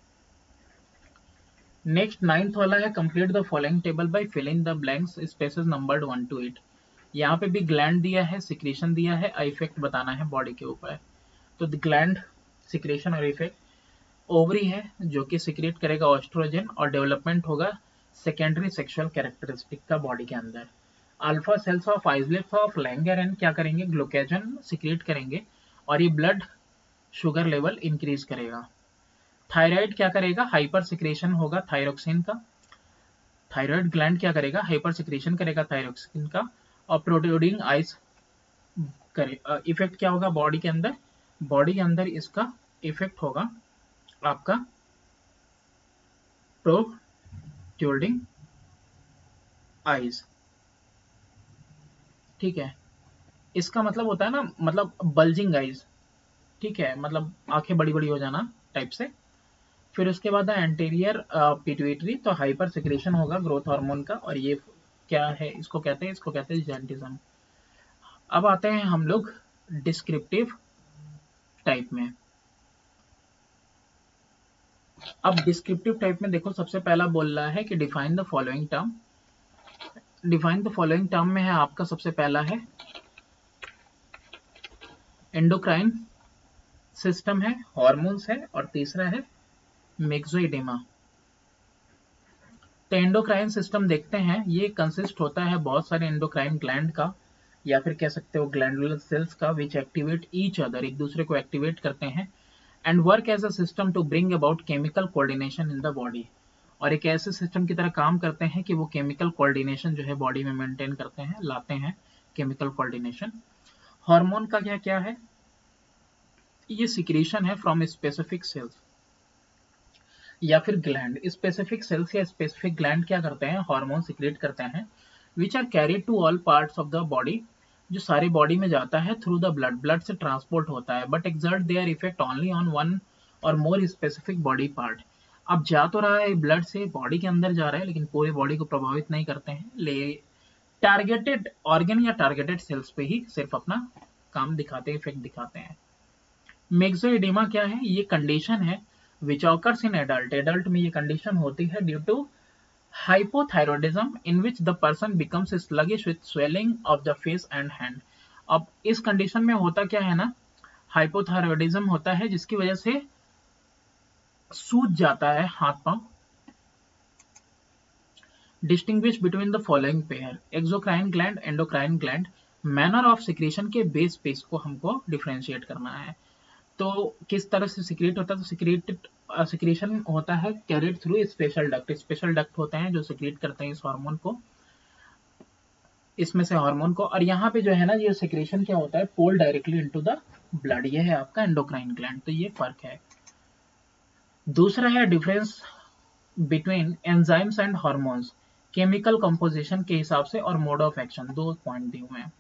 नेक्स्ट नाइन्थ वाला है complete the following table by filling the blanks spaces numbered one two eight. यहाँ पे भी ग्लैंड दिया है, सिक्रेशन दिया है, इफेक्ट बताना है बॉडी के ऊपर। तो ग्लैंड, सिक्रेशन और इफेक्ट। ओवरी है जो कि सिक्रेट करेगा ऑस्ट्रोजन, और डेवलपमेंट होगा सेकेंडरी सेक्सुअल कैरेक्टरिस्टिक का बॉडी के अंदर। Alpha cells of islets of Langerhans क्या करेंगे, ग्लूकोजन सिक्रेट करेंगे, और ये ब्लड शुगर लेवल इंक्रीज करेगा। थायराइड क्या करेगा, हाइपर सिक्रेशन होगा थायरोक्सिन का। थायराइड ग्लैंड क्या करेगा, हाइपर सिक्रेशन करेगा थायरोक्सिन का। और प्रोट्रूडिंग आइज करे इफेक्ट क्या होगा बॉडी के अंदर, बॉडी के अंदर इसका इफेक्ट होगा आपका प्रोट्रूडिंग आइज, ठीक है। इसका मतलब होता है ना, मतलब बल्जिंग आइज, ठीक है, मतलब आंखें बड़ी बड़ी हो जाना टाइप से। फिर उसके बाद एंटीरियर पिट्यूटरी, तो हाइपर सिक्रेशन होगा ग्रोथ हार्मोन का, और ये क्या है, इसको कहते हैं इसको कहते हैं जेंटिज्म। अब आते हैं हम लोग डिस्क्रिप्टिव टाइप में। अब डिस्क्रिप्टिव टाइप में देखो सबसे पहला बोल रहा है कि define the following term. Define the following term में है आपका सबसे पहला है एंडोक्राइन सिस्टम है, हार्मोन्स है, और तीसरा है मेक्सोइडेमा। तो एंडोक्राइन सिस्टम देखते हैं, ये कंसिस्ट होता है बहुत सारे एंडोक्राइन ग्लैंड का, या फिर कह सकते हो ग्लैंडुलर सेल्स का, विच एक्टिवेट ईच अदर, एक दूसरे को एक्टिवेट करते हैं, and work as a system to bring about chemical coordination in the body. और एक ऐसे सिस्टम की तरह काम करते हैं कि वो केमिकल कोऑर्डिनेशन जो है बॉडी में मेंटेन करते हैं, लाते हैं केमिकल कोऑर्डिनेशन। हार्मोन का क्या क्या है, ये सिक्रीशन है फ्रॉम स्पेसिफिक सेल्स या फिर ग्लैंड। स्पेसिफिक सेल्स या स्पेसिफिक ग्लैंड क्या करते हैं, हार्मोन सिक्रेट करते हैं, which are carried to all parts of the body, जो सारे बॉडी में जाता है थ्रू द ब्लड, ब्लड से ट्रांसपोर्ट होता है, but exert their effect only on one or more specific body part. अब जा तो रहा है ब्लड से, बॉडी के अंदर जा रहा है, लेकिन पूरे बॉडी को प्रभावित नहीं करते हैं, ले टारगेटेड ऑर्गन या टारगेटेड सेल्स पे ही सिर्फ अपना काम दिखाते हैं, इफेक्ट दिखाते हैं। मेक्सोइडेमा क्या है, ये कंडीशन है which occurs in adult, adult में ये कंडीशन होती है due to hypothyroidism in which the person becomes sluggish with swelling of the face and hand. अब इस कंडीशन में होता क्या है ना, हाइपोथायरॉयडिज्म होता है जिसकी वजह से सूज जाता है हाथ पांव। Distinguish between the following pair, exocrine gland, endocrine gland, manner of secretion के बेस पे इसको हमको डिफरेंशिएट करना है। तो किस तरह से सिक्रेट होता है, तो सिक्रेटेड सिक्रेशन होता है carried through special duct, special duct होते हैं जो सिक्रेट करते हैं इस हार्मोन को, इसमें से हार्मोन को। और यहाँ पे जो है ना, ये सिक्रेशन क्या होता है, pour directly into the blood, ये है आपका एंडोक्राइन ग्लैंड, तो ये फर्क है। दूसरा है difference between enzymes and hormones, chemical composition के हिसाब से और मोड ऑफ एक्शन, दो पॉइंट दिए हुए हैं।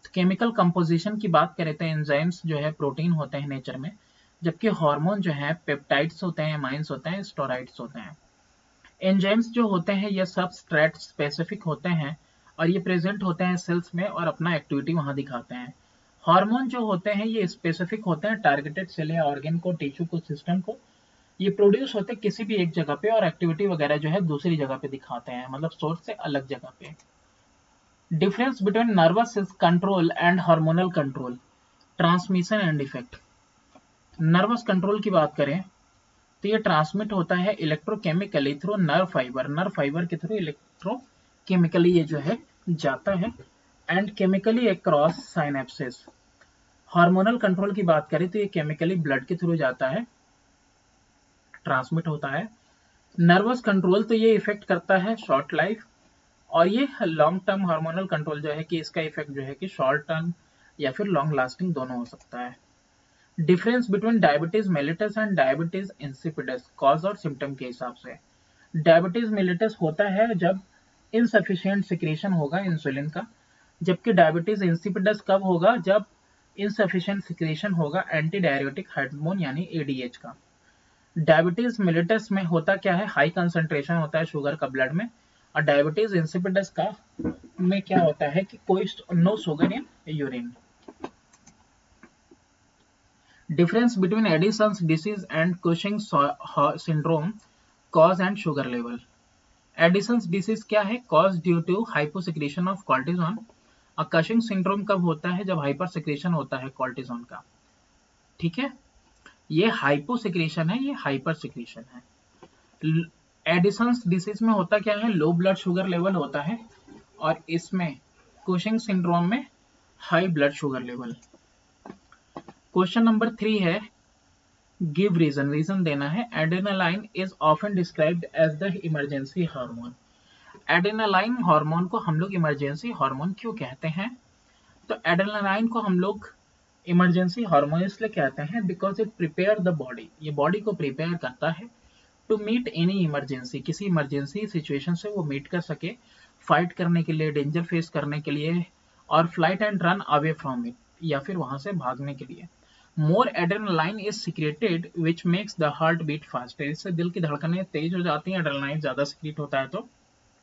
केमिकल कंपोजिशन की बात करें तो एंजाइम्स जो है प्रोटीन होते हैं नेचर में, जबकि हार्मोन जो है पेप्टाइड्स होते हैं, एमाइंस होते हैं, स्टेरॉइड्स होते हैं। एंजाइम्स जो होते हैं ये सबस्ट्रेट स्पेसिफिक होते हैं और ये प्रेजेंट होते हैं सेल्स में और अपना एक्टिविटी वहां दिखाते हैं। हार्मोन जो होते हैं ये स्पेसिफिक होते हैं टारगेटेड सेल या ऑर्गन को, टिश्यू को, सिस्टम को। ये प्रोड्यूस होते हैं किसी भी एक जगह पे और एक्टिविटी वगैरह जो है दूसरी जगह पे दिखाते हैं, मतलब सोर्स से अलग जगह पे। Difference between nervous control and hormonal control, transmission and effect. Nervous control की बात करें तो ये ट्रांसमिट होता है electrochemically through nerve fibre, nerve fibre के थ्रू इलेक्ट्रोकेमिकली ये जो है जाता है, and chemically across synapses. Hormonal control की बात करें तो ये केमिकली ब्लड के थ्रू जाता है, ट्रांसमिट होता है। नर्वस कंट्रोल तो ये इफेक्ट करता है शॉर्ट लाइफ, और ये लॉन्ग टर्म हार्मोनल कंट्रोल जो है कि इसका इफेक्ट जो है कि शॉर्ट टर्म या फिर लॉन्ग लास्टिंग दोनों हो सकता है। Difference between diabetes mellitus and diabetes insipidus, cause और सिम्टम के हिसाब से। डायबिटीज मेलिटस होता है जब इनसफिशिएंट सिक्रेशन होगा इंसुलिन का, जबकि डायबिटीज इंसिपिडस कब होगा, जब इनसफिशिएंट सिक्रेशन होगा एंटी डायरेटिक हार्मोन यानी एडीएच का। डायबिटीज मेलिटस में होता क्या है, हाई कंसंट्रेशन होता है शुगर का ब्लड में, और डायबिटीज इंसिपिडस का में क्या होता है कि कोई no sugar in urine. Difference between Addison's disease and Cushing syndrome, cause and sugar level. Addison's disease क्या है, cause due to hyposecretion of cortisone, और कशिंग सिंड्रोम कब होता है, जब हाइपर सिक्रेशन होता है कॉर्टिजोन का। ठीक है, ये हाइपोसिक्रेशन है, ये हाइपर सिक्रेशन है। एडिसन्स डिसीज में होता क्या है, लो ब्लड शुगर लेवल होता है, और इसमें कुशिंग सिंड्रोम में high blood sugar level. Question number three है, गिव रीजन, रीजन देना है। Adrenaline is often described as the emergency hormone. Adrenaline hormone को हम लोग इमरजेंसी हार्मोन क्यों कहते हैं? तो एड्रेनालाइन को हम लोग इमरजेंसी हार्मोन इसलिए कहते हैं because it prepare the body, ये बॉडी को प्रिपेयर करता है टू मीट एनी इमरजेंसी, किसी इमरजेंसी सिचुएशन से वो मीट कर सके, फाइट करने के लिए, डेंजर फेस करने के लिए, और flight and run away from it, या फिर वहां से भागने के लिए। More adrenaline is secreted which makes the heart beat faster, इससे दिल की धड़कनें तेज हो जाती हैं, एड्रेनालाइन ज्यादा सिक्रेट होता है तो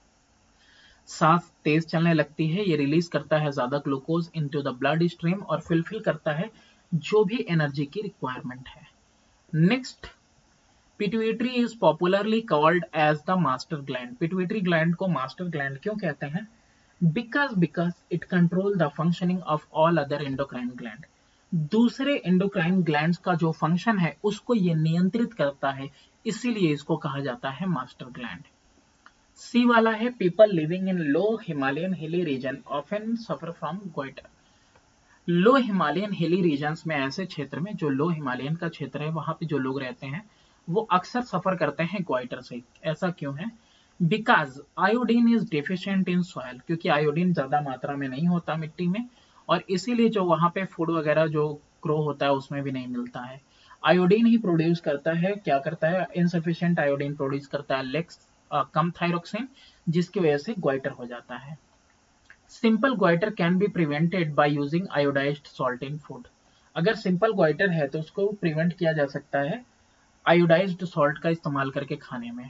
सांस तेज चलने लगती है, ये रिलीज करता है ज्यादा glucose into the blood stream और फुलफिल करता है जो भी एनर्जी की रिक्वायरमेंट है। Next, pituitary is popularly called as the master gland. Pituitary gland को मास्टर ग्लैंड क्यों कहते हैं? Because because it control the functioning of all other endocrine gland, दूसरे एंडोक्राइन ग्लैंड्स का जो फंक्शन है उसको ये नियंत्रित करता है, इसीलिए इसको कहा जाता है मास्टर ग्लैंड। सी वाला है, people living in low Himalayan hilly region often suffer from goitre. Low Himalayan hilly regions में, ऐसे क्षेत्र में जो लो हिमालयन का क्षेत्र है वहां पे जो लोग रहते हैं वो अक्सर सफर करते हैं ग्वाइटर से। ऐसा क्यों है? Because iodine is deficient in soil, क्योंकि आयोडीन ज्यादा मात्रा में नहीं होता मिट्टी में, और इसीलिए जो वहां पे फूड वगैरह जो ग्रो होता है उसमें भी नहीं मिलता है। आयोडीन ही प्रोड्यूस करता है, क्या करता है, इनसफिशिएंट आयोडीन प्रोड्यूस करता है, लेक्स कम थायरोक्सिन, जिसकी वजह से ग्वाइटर हो जाता है। Simple goitre can be prevented by using iodised salt in food. अगर सिंपल ग्वाइटर है तो उसको प्रिवेंट किया जा सकता है आयोडाइज्ड सॉल्ट का इस्तेमाल करके खाने में।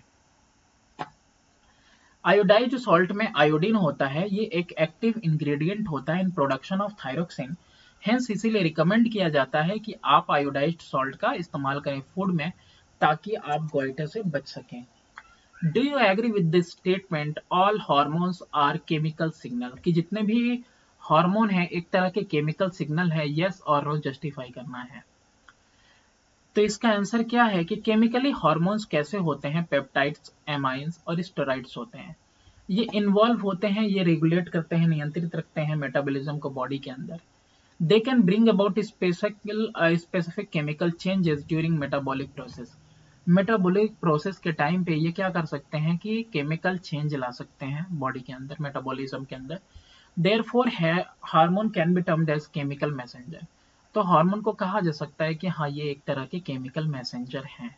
आयोडाइज्ड सॉल्ट में आयोडीन होता है, ये एक एक्टिव इंग्रेडिएंट होता है in production of thyroxine, hence इसीलिए रिकमेंड किया जाता है कि आप आयोडाइज्ड सॉल्ट का इस्तेमाल करें फूड में ताकि आप ग्वाइटर से बच सकें। Do you agree with this statement, all hormones are chemical signal, कि जितने भी हार्मोन है एक तरह के केमिकल सिग्नल है, यस और नो जस्टिफाई करना है। तो इसका आंसर क्या है कि केमिकली हार्मोन्स कैसे होते हैं, पेप्टाइड्स, एमाइंस और स्टेरॉइड्स होते हैं, ये इन्वॉल्व होते हैं, ये रेगुलेट करते हैं, नियंत्रित रखते हैं मेटाबॉलिज्म को बॉडी के अंदर। They can bring about specific specific chemical changes during metabolic process. Metabolic process के टाइम पे ये क्या कर सकते हैं कि केमिकल चेंज ला सकते हैं बॉडी के अंदर, मेटाबॉलिज्म के अंदर। Therefore hormone can be termed as chemical messenger, तो हार्मोन को कहा जा सकता है कि हाँ ये एक तरह के केमिकल मैसेंजर हैं।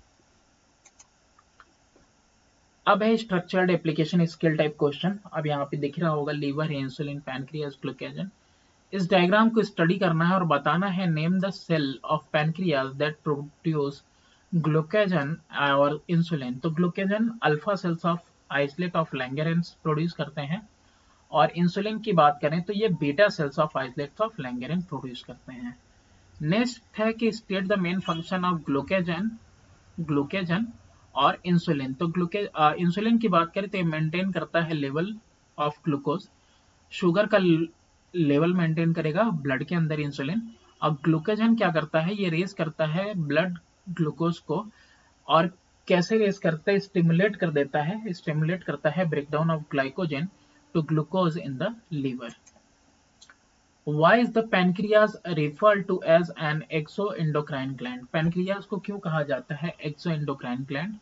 अब है structured application skill type question. अब यहाँ पे दिख रहा होगा लीवर है, इंसुलिन, पैनक्रियास, ग्लूकेगन, इस डायग्राम को स्टडी करना है और बताना है name the cell of pancreas that produce glucagon और इंसुलिन। तो glucagon alpha cells of islet of Langerhans produce करते हैं, और इंसुलिन की बात करें तो ये beta cells of islets of Langerhans produce करते हैं। नेक्स्ट है कि state the main function of glucagon glucagon और इंसुलिन। तो ग्लूके इंसुलिन की बात करें तो ये मेंटेन करता है लेवल ऑफ ग्लूकोज, शुगर का लेवल मेंटेन करेगा ब्लड के अंदर इंसुलिन। और ग्लूकोजन क्या करता है, ये रेज करता है ब्लड ग्लूकोज को, और कैसे रेज करता है, स्टिमुलेट कर देता है स्टिमुलेट करता है breakdown of glycogen to glucose in the liver. Why is the pancreas referred to as an exoendocrine gland? Pancreas को क्यों कहा जाता है exoendocrine gland?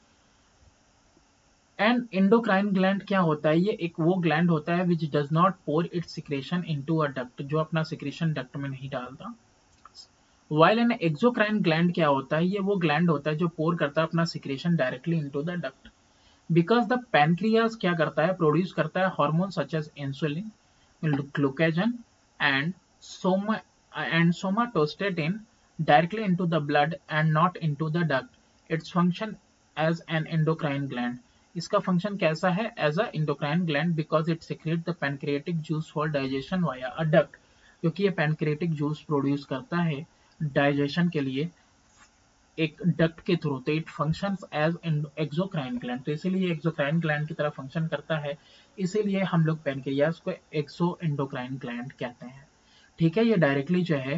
And endocrine gland क्या होता है, ये एक वो ग्लैंड होता है which does not pour its secretion into a duct, जो अपना secretion duct में नहीं डालता। While an exocrine gland क्या होता है, ये वो ग्लैंड होता है जो pour करता है अपना secretion directly into the duct। Because the pancreas क्या करता है, प्रोड्यूस करता है hormones such as insulin, glucagon and soma and somatostatin directly into the blood and not into the duct. Its function as an endocrine gland. इसका फंक्शन कैसा है, as a endocrine gland because it secretes the pancreatic juice for digestion via a duct, क्योंकि ये pancreatic juice प्रोड्यूस करता है डाइजेशन के लिए एक डक्ट के थ्रू। तो it functions as exocrine gland, तो इसीलिए एक्सोक्राइन ग्लैंड की तरह फंक्शन करता है, इसीलिए हम लोग पैनक्रियास को एक्सो एंडोक्राइन ग्लैंड कहते हैं। ठीक है, ये डायरेक्टली जो है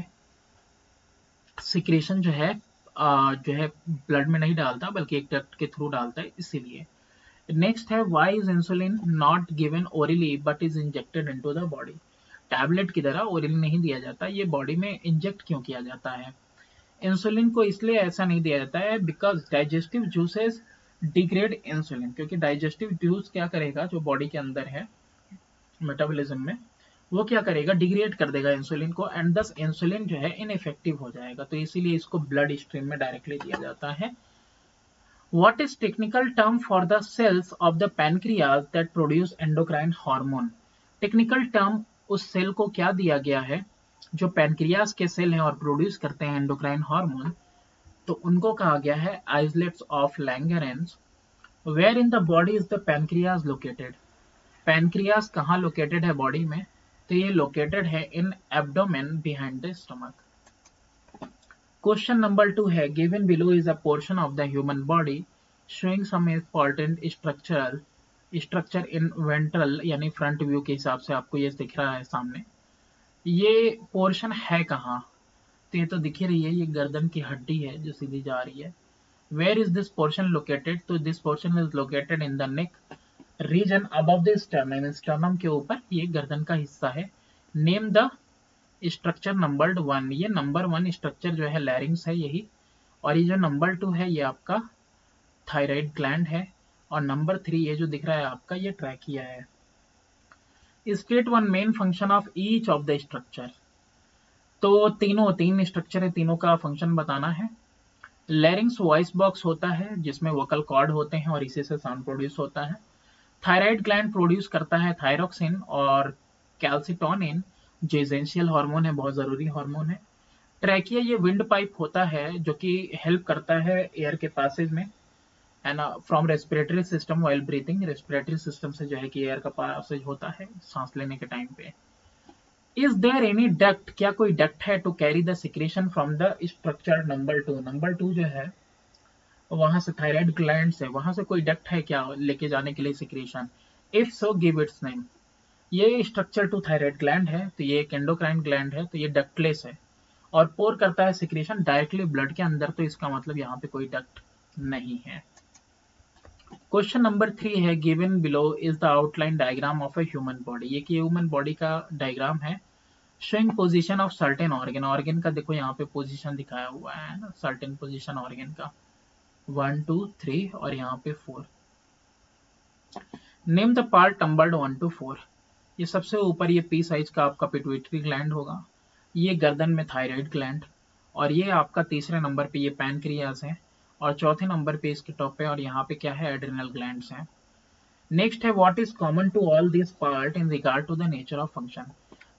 सिक्रेशन जो है आ, जो है ब्लड में नहीं डालता बल्कि एक डक्ट के थ्रू डालता है, इसीलिए। नेक्स्ट है why is insulin not given orally but is injected into the body. Tablet की तरह ओरली नहीं दिया जाता, ये बॉडी में इंजेक्ट क्यों किया जाता है। इंसुलिन को इसलिए ऐसा नहीं दिया जाता है because digestive juices degrade insulin, क्योंकि डाइजेस्टिव जूस क्या करेगा, जो बॉडी के अंदर है मेटाबॉलिज्म में, वो क्या करेगा, डिग्रेड कर देगा इंसुलिन को, एंड दस इंसुलिन जो है इनइफेक्टिव हो जाएगा। तो इसीलिए इसको ब्लड स्ट्रीम में डायरेक्टली दिया जाता है। What is technical term for the cells of the pancreas that produce endocrine hormone. Technical term उस सेल को क्या दिया गया है जो पैनक्रियास के सेल हैं और प्रोड्यूस करते हैं एंडोक्राइन हार्मोन, तो उनको कहा गया है islets of Langerhans. Where in the body is the pancreas located. Pancreas कहाँ लोकेटेड है बॉडी में, तो ये लोकेटेड है in abdomen behind the stomach. Question number two है given below is a portion of the human body showing some important structural structure in ventral, यानी फ्रंट व्यू के हिसाब से आपको ये दिख रहा है सामने। ये पोर्शन है कहाँ, तो ये तो दिख ही रही है, ये गर्दन की हड्डी है जो सीधी जा रही है। Where is this portion located, तो this portion is located in the neck region above the sternum, sternum के ऊपर ये गर्दन का हिस्सा है। Name the structure number one, ये नंबर वन स्ट्रक्चर जो है लैरिंग्स है यही, और ये जो नंबर टू है ये आपका थायराइड ग्लैंड है, और नंबर थ्री ये जो दिख रहा है आपका ये ट्रैकिया है। State one main function of each of the structure, तो तीनों तीन स्ट्रक्चर है, तीनों का फंक्शन बताना है। लैरिंग्स वॉइस बॉक्स होता है जिसमें वोकल कॉर्ड होते हैं और इसी से साउंड प्रोड्यूस होता है। थायराइड ग्लैंड प्रोड्यूस करता है थायरोक्सिन और कैल्सिटोनिन जो एसेंशियल हार्मोन है, बहुत जरूरी हार्मोन है। ट्रैकिया ये विंड पाइप होता है जो कि हेल्प करता है एयर के पासेज में, and from respiratory system while breathing, respiratory system से जो है कि एयर का पासेज होता है सांस लेने के टाइम पे। इज देयर एनी डक्ट, क्या कोई डक्ट है to carry the secretion from the structure number two, number two जो है वहां से थायराइड ग्लैंड से वहां से कोई डक्ट है क्या लेके जाने के लिए secretion. If so give its name. ये स्ट्रक्चर टू थायराइड ग्लैंड है, तो ये एक एंडोक्राइन ग्लैंड है, तो ये डक्टलेस है और पोर करता है सिक्रेशन डायरेक्टली ब्लड के अंदर, तो इसका मतलब यहाँ पे कोई डक्ट नहीं है। क्वेश्चन नंबर थ्री है given below is the outline diagram of a human body, ये कि ह्यूमन बॉडी का डायग्राम है। Showing position of certain organ, organ का देखो यहाँ पे पोजीशन दिखाया हुआ है ना, सर्टेन पोजीशन ऑर्गन का वन टू थ्री और यहाँ पे four. Name the part numbered one two four. ये सबसे ऊपर ये पी साइज का आपका पिट्यूटरी ग्लैंड होगा, ये गर्दन में थायराइड ग्लैंड, और ये आपका तीसरे नंबर पे ये पैनक्रियास है, और चौथे नंबर पे इसके टॉप पे और यहाँ पे क्या है एड्रिनल ग्लैंड्स हैं। नेक्स्ट है what is common to all this part in regard to the nature of function.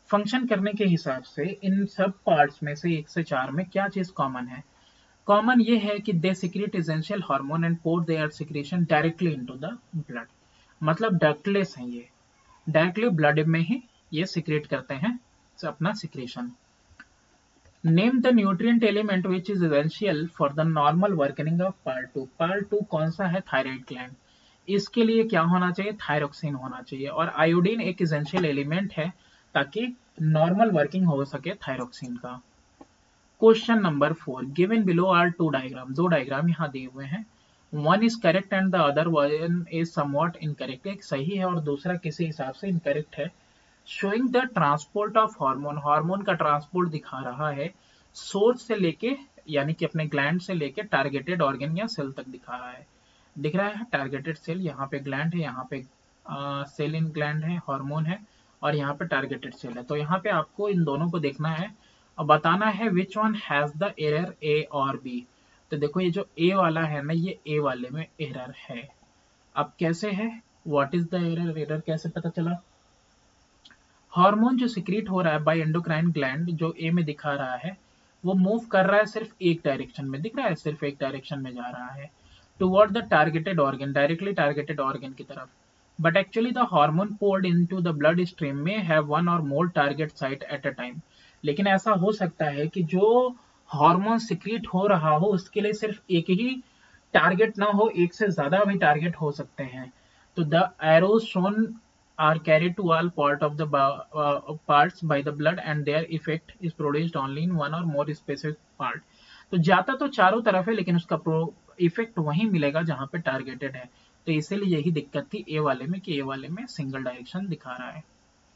Function करने के हिसाब से इन सब पार्ट्स में से एक से चार में क्या चीज कॉमन है? कॉमन ये है कि they secrete essential hormone and pour their secretion directly into the blood. मतलब डक्टलेस हैं ये, डायरेक्टली ब्लड में ही ये सिक्रेट करते हैं अपना secretion. Name the nutrient element which is essential for the normal working of part two. Part two कौन सा है? Thyroid gland. इसके लिए क्या होना चाहिए? थायरोक्सिन होना चाहिए। और आयोडीन एक एसेंशियल एलिमेंट है ताकि नॉर्मल वर्किंग हो सके थायरोक्सिन का। Question number four, given below are two diagram. दो डायग्राम यहाँ दिए हुए हैं, one is correct and the other one is somewhat incorrect. एक सही है और दूसरा किसी हिसाब से इनकरेक्ट है। Showing the transport of hormone, hormone का ट्रांसपोर्ट दिखा रहा है सोर्स से लेके यानी कि अपने ग्लैंड से लेके टारगेटेड ऑर्गन या सेल तक दिखा रहा है। दिख रहा है टारगेटेड सेल, यहाँ पे ग्लैंड है, यहाँ पे सेल इन ग्लैंड है, हार्मोन है, और यहाँ पे टारगेटेड सेल है। तो यहाँ पे आपको इन दोनों को देखना है और बताना है which one has the error, A और बी। तो देखो ये जो ए वाला है ना, ये ए वाले में एरर है। अब कैसे है? What is the error? Error कैसे पता चला? हार्मोन जो सिक्रीट हो रहा है बाय एंडोक्राइन ग्लैंड, जो ए में दिखा रहा है, वो मूव कर रहा है सिर्फ एक डायरेक्शन में। दिख रहा है सिर्फ एक डायरेक्शन में जा रहा है, toward the targeted organ, directly targeted organ की तरफ। But actually the hormone poured into the blood stream may have one or more target site at a time। लेकिन ऐसा हो सकता है कि जो हार्मोन सिक्रीट हो रहा हो उसके लिए सिर्फ एक ही टारगेट ना हो, एक से ज्यादा भी टारगेट हो सकते हैं। तो the arrows shown are carried to all part of the uh, parts by the blood and their effect is produced only in one or more specific part। तो जाता तो चारों तरफ है लेकिन उसका इफेक्ट वहीं मिलेगा जहां पे टारगेटेड है। तो इसीलिए यही दिक्कत थी ए वाले में कि ए वाले में सिंगल डायरेक्शन दिखा रहा है।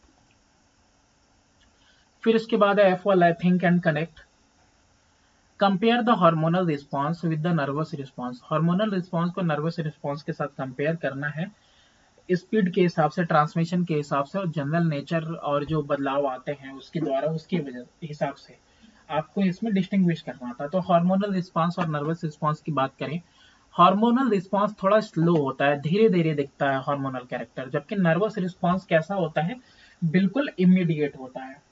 फिर उसके बाद है एफ वाला, think and connect. Compare the hormonal response with the nervous response. Hormonal response को नर्वस रिस्पॉन्स के साथ कंपेयर करना है, स्पीड के हिसाब से, ट्रांसमिशन के हिसाब से और जनरल नेचर और जो बदलाव आते हैं उसके द्वारा, उसके वजह हिसाब से आपको इसमें डिस्टिंग्विश करना था। तो हार्मोनल रिस्पांस और नर्वस रिस्पांस की बात करें, हार्मोनल रिस्पांस थोड़ा स्लो होता है, धीरे धीरे दिखता है हार्मोनल कैरेक्टर, जबकि नर्वस रिस्पांस कैसा होता है? बिल्कुल इमीडिएट होता है।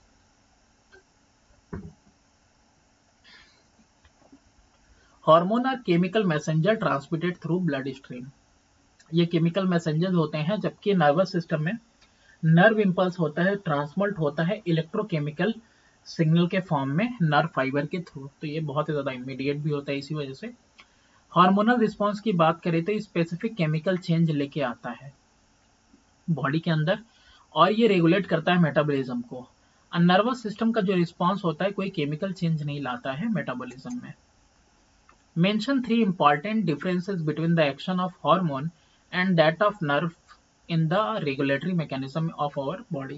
Hormone are chemical messenger transmitted through blood stream. ये केमिकल मैसेंजर होते हैं, जबकि नर्वस सिस्टम में नर्व इंपल्स होता है, ट्रांसमिट होता है इलेक्ट्रोकेमिकल सिग्नल के फॉर्म में नर्व फाइबर के थ्रू। तो ये बहुत ही ज्यादा इमीडिएट भी होता है। इसी वजह से हार्मोनल रिस्पांस की बात करें तो स्पेसिफिक केमिकल चेंज लेके आता है बॉडी के अंदर और ये रेगुलेट करता है मेटाबॉलिज्म को। नर्वस सिस्टम का जो रिस्पांस होता है कोई केमिकल चेंज नहीं लाता है मेटाबॉलिज्म में। Mention three important differences between the action of hormone and that of nerve in the regulatory mechanism of our body.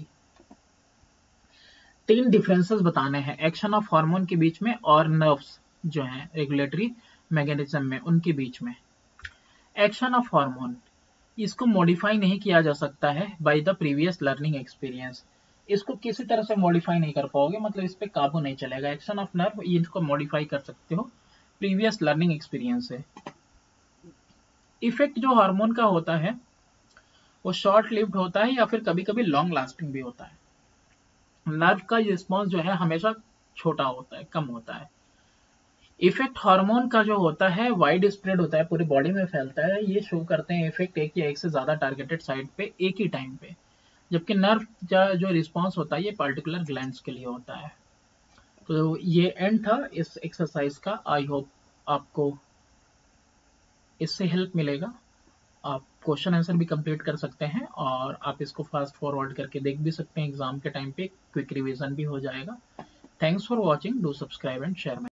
तीन डिफरेंसेस बताने हैं एक्शन ऑफ हार्मोन के बीच में और नर्व्स जो हैं रेगुलेटरी मैकेनिज्म में उनके बीच में। एक्शन ऑफ हार्मोन, इसको मॉडिफाई नहीं किया जा सकता है by the previous learning experience. इसको किसी तरह से मॉडिफाई नहीं कर पाओगे, मतलब इस पे काबू नहीं चलेगा। एक्शन ऑफ नर्व इसको मॉडिफाई कर सकते हो प्रीवियस लर्निंग एक्सपीरियंस से। इफेक्ट जो हार्मोन का होता है वो शॉर्ट लिव्ड होता है या फिर कभी कभी लॉन्ग लास्टिंग भी होता है। नर्व का रिस्पॉन्स जो है हमेशा छोटा होता है, कम होता है। इफेक्ट हार्मोन का जो होता है वाइड स्प्रेड होता है, पूरी बॉडी में फैलता है। ये शो करते हैं इफेक्ट एक या एक से ज्यादा टारगेटेड साइट पे एक ही टाइम पे, जबकि नर्व का जो रिस्पॉन्स होता है ये पर्टिकुलर ग्लैंड्स के लिए होता है। तो ये एंड था इस एक्सरसाइज का। आई होप आपको इससे हेल्प मिलेगा। आप क्वेश्चन आंसर भी कंप्लीट कर सकते हैं और आप इसको फास्ट फॉरवर्ड करके देख भी सकते हैं एग्जाम के टाइम पे, क्विक रिवीजन भी हो जाएगा। Thanks for watching, do subscribe and share.